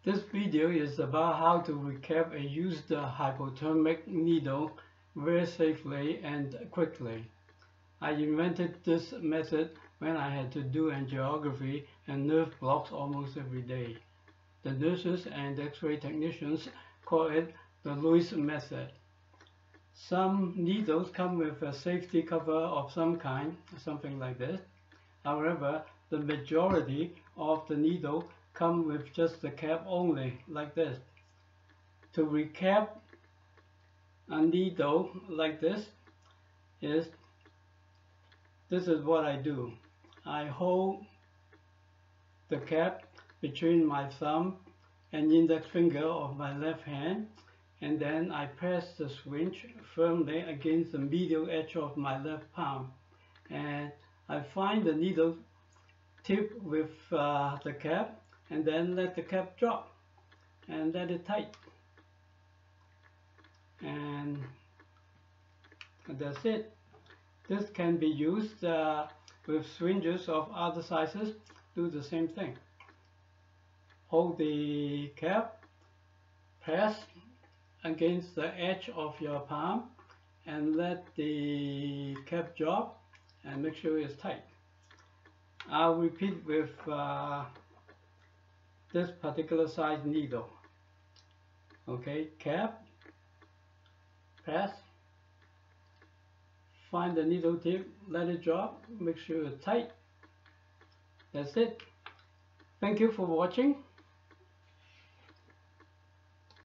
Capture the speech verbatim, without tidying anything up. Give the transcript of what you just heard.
This video is about how to recap and use the hypodermic needle very safely and quickly. I invented this method when I had to do angiography and nerve blocks almost every day. The nurses and X-ray technicians call it the Lewis method. Some needles come with a safety cover of some kind, something like this. However, the majority of the needle come with just the cap only, like this. To recap a needle like this is this is what I do. I hold the cap between my thumb and index finger of my left hand, and then I press the syringe firmly against the medial edge of my left palm, and I find the needle tip with uh, the cap, and then let the cap drop and let it tight, and that's it. This can be used uh, with syringes of other sizes. Do the same thing. Hold the cap, press against the edge of your palm, and let the cap drop and make sure it's tight. I'll repeat with uh, this particular size needle. Okay, cap, press, find the needle tip, let it drop, make sure it's tight. That's it. Thank you for watching.